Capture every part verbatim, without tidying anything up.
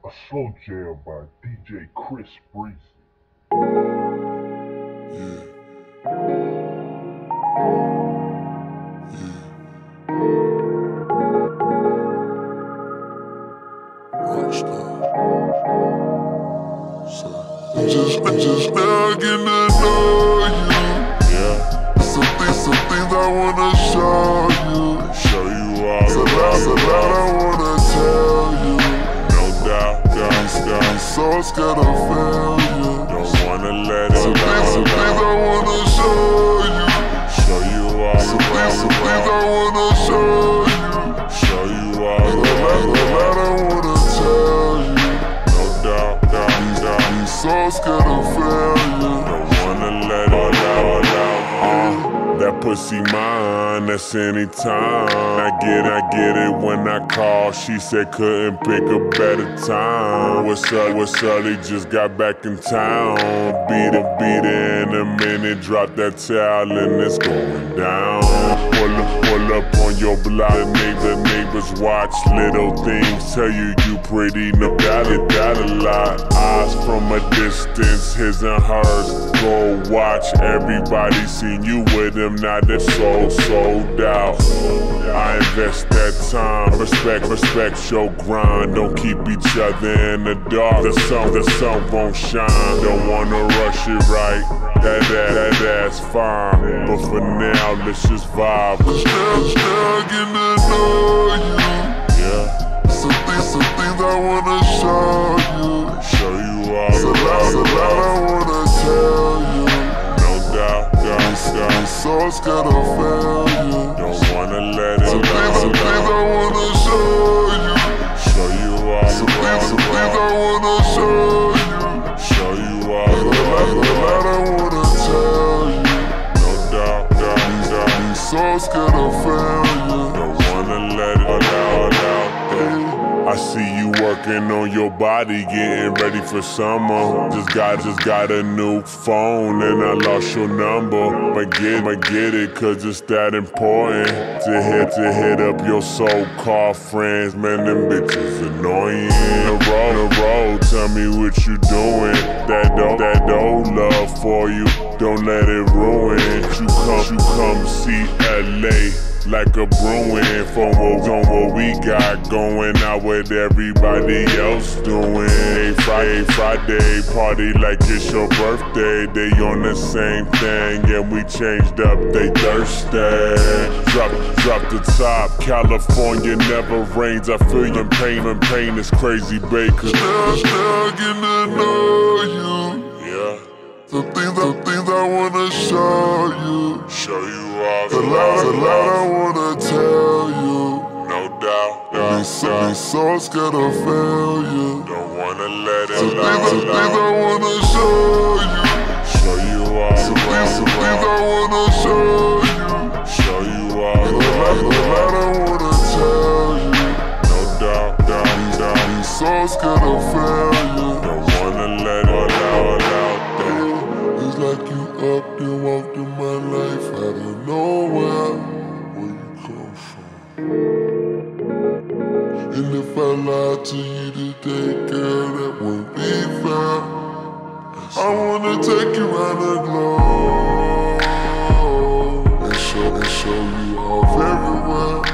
A slow jam by D J Chris Breezy. Yeah. Rockstar. So, I'm just, I'm just now getting to know you. Yeah. Some things, some things I wanna show you. Show you all. So loud, so loud I wanna tell you. No doubt, doubt, doubt. I'm so scared of failure. Don't wanna let it some things, some things I wanna show you. Show you all. Some things, some things I wanna show you. Show you all. So loud, so loud I wanna tell you. No doubt, doubt, doubt. I'm so scared of failure. Don't wanna let it all out, out. Uh. That pussy mine, that's anytime. I get, I get it when I call. She said couldn't pick a better time. What's up, what's up, they just got back in town. Beat it, beat it in a minute. Drop that towel and it's going down. Pull up, pull up on your block. Neighbor, neighbors watch little things. Tell you you pretty, no doubt it, that a lot. Eyes from a distance, his and hers. Go watch, everybody seen you with him. Now they're so sold out. I invest that time. Respect, respect your grind. Don't keep each other in the dark. The sun, the sun won't shine. Don't wanna rush it right. That, that, that, that's fine. But for now, let's just vibe. Still, still getting to know you. Yeah. Some things, some things I wanna show you. Show you all. So loud, so loud I wanna tell you. No doubt, doubt, doubt. I'm so scared of failure. Don't wanna let it some things, some things I wanna show you. Show you all. Some things, some things I wanna show you. Show you all. So loud, so loud I wanna tell you. No doubt, doubt, doubt. I'm so scared of failure. Don't wanna let it all out, out, out. I see you working on your body, getting ready for summer. Just got, just got a new phone and I lost your number. But get, but get it, cause it's that important to hit, to hit up your so-called friends. Man, them bitches annoying. The road, the road, tell me what you doing. That dope, that dope love for you. Don't let it ruin. You come, you come see L A. Like a brewing from what, on what we got going out with everybody else doing. Hey, Friday, Friday, party like it's your birthday. They on the same thing and we changed up, they thirsty. Drop, drop the top, California never rains. I feel your pain and pain is crazy, babe. Cause still, still getting to know you. Yeah. Some things, some things I wanna show you. Show you all. The loud, the loud I wanna tell you. No doubt, doubt, be so, doubt. Be so scared of failure. Don't wanna let it. Some things, some things I wanna show you. Show you all. Some things, some things I wanna show you. Show you all. The loud, the loud I wanna tell you. No doubt, doubt, doubt. Be so scared of failure. Don't wanna let it all out, out there. It's like you up and walked in my life out of nowhere. Where you come from? And if I lied to you today, girl, that wouldn't be fair. I wanna take you around the globe and show, and show you off everywhere.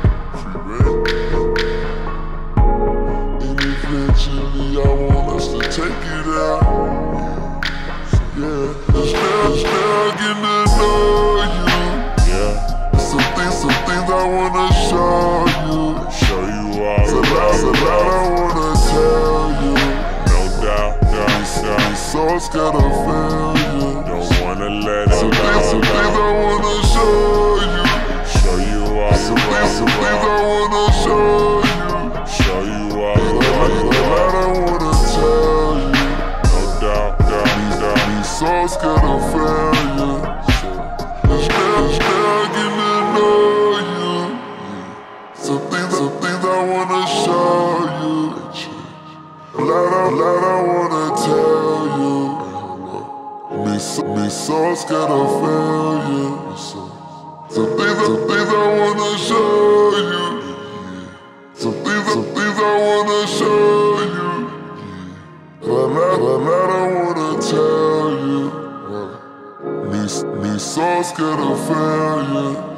And eventually I want us to take you there. Yeah, still, still getting to know you. Yeah. Some things, some things I wanna show you. Show you all. So loud, so loud I wanna tell you. No doubt, doubt, doubt. I'm so scared of failure. Don't wanna let it. Some things, some things I wanna show you. Show you all. Some things, some things I wanna show you. Show you all. So loud, so loud I wanna tell you. No doubt, doubt, doubt. I'm so scared of failure. Still, still getting to know you. Some things, some things I wanna show you. A lot, a lot I wanna tell you. Me so, me so scared of failure. Some things, some things I wanna show you. Some things, some things I wanna show you. scared of failure.